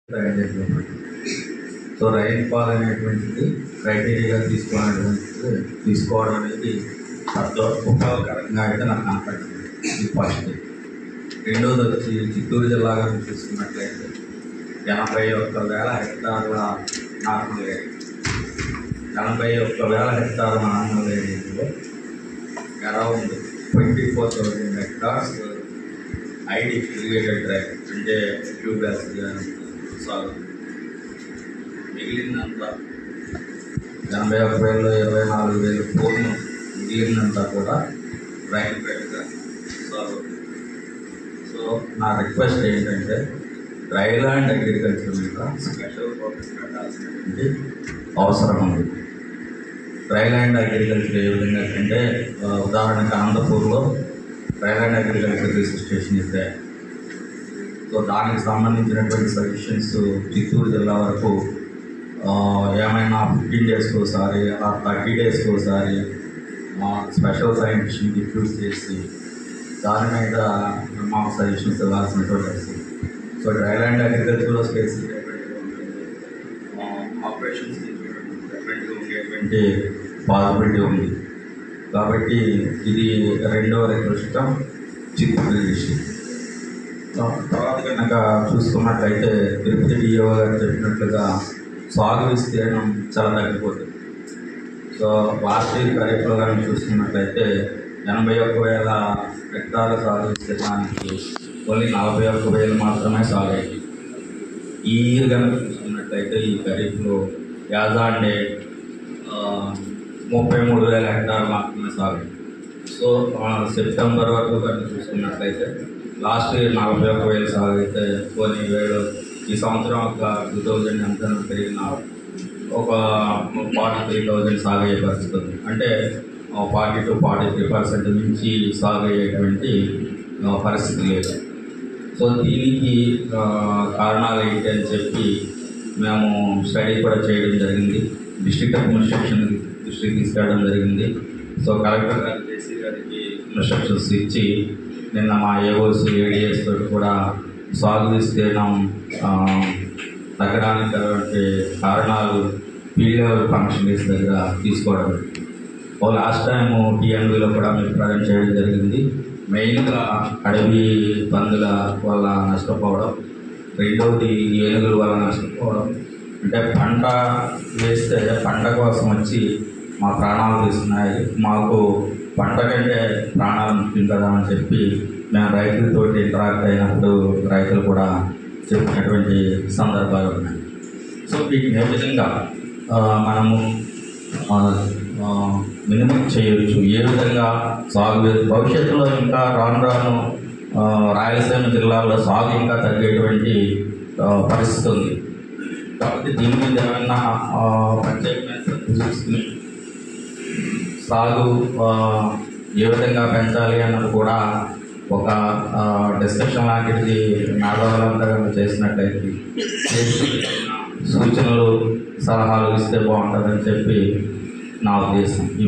So rainfall అనేటువంటిది క్రైటీరియాగా తీసుకోవడం అనేది అట్లా ఉపయోగకరంగా అయితే నాకు కనపడుతుంది. ఇది ఫస్ట్. రెండోది వచ్చి చిత్తూరు జిల్లాగా చూసుకున్నట్లయితే 81,000 హెక్టార్ల నార్మల్ ఏరియా, 81,000 హెక్టార్ల నార్మల్ ఏరియాలో around 24,000 hectares ID irrigated drive అంటే ట్యూబ్వెల్స్ సాగు. మిగిలినంతా 81,000 24,000 పూర్ణ మిగిలినంతా కూడా రైన్ బెడ్గా సాగు. సో నా రిక్వెస్ట్ ఏంటంటే డ్రై ల్యాండ్ అగ్రికల్చర్ మీద స్పెషల్ ఫోకస్ పెట్టాల్సినటువంటి అవసరం ఉంది. డ్రై ల్యాండ్ అగ్రికల్చర్ ఏ విధంగా అంటే ఉదాహరణకు అనంతపూర్లో dry land agriculture research station ఇస్తే సో దానికి సంబంధించినటువంటి సజెషన్స్ చిత్తూరు జిల్లా వరకు ఏమైనా 15 డేస్కి ఒకసారి 30 డేస్కి ఒకసారి స్పెషల్ సైంటిస్ట్ని డిఫ్యూజ్ చేసి దాని మీద మాకు సజెషన్స్ ఇవ్వాల్సినటువంటి వస్తుంది. సో డ్రై ల్యాండ్ అగ్రికల్చర్లో స్పేస్ ఆపరేషన్స్ ఉండేటువంటి పాసిబిలిటీ ఉంది. కాబట్టి ఇది రెండవ రిక్వెస్ట్ చిత్తూరు డిస్ట్రిక్ట్. తర్వాత కనుక చూసుకున్నట్లయితే తిరుపతి డిఓ గారు చెప్పినట్లుగా సాగు విస్తీర్ణం చాలా తగ్గిపోతుంది. సో లాస్ట్ ఇయర్ ఖరీఫ్లో కానీ చూసుకున్నట్లయితే 81,000 హెక్టార్ల సాగు విస్తీర్ణానికి ఓన్లీ 41,000 మాత్రమే సాగు అయింది. ఈ ఇయర్ కనుక చూసుకున్నట్లయితే ఈ ఖరీఫ్లో యాజాండే 33,000 హెక్టార్లు మాత్రమే సాగు. సో సెప్టెంబర్ వరకు కనుక చూసుకున్నట్లయితే లాస్ట్ ఇయర్ 41,000 సాగు అయితే కొన్ని వేలు ఈ సంవత్సరం ఒక 2,000 ఎంత పెరిగిన ఒక 43,000 సాగు అయ్యే పరిస్థితి ఉంది. అంటే 40 to 43% నుంచి సాగు అయ్యేటువంటి పరిస్థితి లేదు. సో దీనికి కారణాలు ఏంటి అని చెప్పి మేము స్టడీ కూడా చేయడం జరిగింది. డిస్ట్రిక్ట్ అడ్మినిస్ట్రేషన్ దృష్టికి తీసుకెళ్ళడం జరిగింది. సో కలెక్టర్ గారు జేసీ గారికి ఇన్స్ట్రక్షన్స్ ఇచ్చి నిన్న మా ఏఓస్ ఏడిఎస్ తోటి కూడా సాగు విస్తీర్ణం తగ్గడానికి కారణాలు ఫీల్డ్ లెవెల్ ఫంక్షనరీస్ దగ్గర తీసుకోవడం. లాస్ట్ టైము టీఎన్బీలో కూడా మేము ప్రజెంట్ చేయడం జరిగింది. మెయిన్గా అడవి పందుల వల్ల నష్టపోవడం, రెండవది ఏనుగుల వల్ల నష్టపోవడం. అంటే పంట వేస్తే పంట కోసం వచ్చి మా ప్రాణాలు తీస్తున్నాయి, మాకు పంట కంటే ప్రాణాలు ముఖ్యం కదా అని చెప్పి మేము రైతులతో ఇంటరాక్ట్ అయినప్పుడు రైతులు కూడా చెప్పినటువంటి సందర్భాలు ఉన్నాయి. సో వీటిని ఏ విధంగా మనము మినిమం చేయవచ్చు, ఏ విధంగా సాగు భవిష్యత్తులో ఇంకా రాను రాయలసీమ జిల్లాలో సాగు ఇంకా తగ్గేటువంటి పరిస్థితి ఉంది. కాబట్టి దీని మీద ఏమైనా ప్రత్యేకమైన సాగు ఏ విధంగా పెంచాలి అన్నది కూడా ఒక డిస్కషన్ లాంటిది మేధావులంతా చేసినట్లయితే సూచనలు సలహాలు ఇస్తే బాగుంటుందని చెప్పి నా ఉద్దేశం.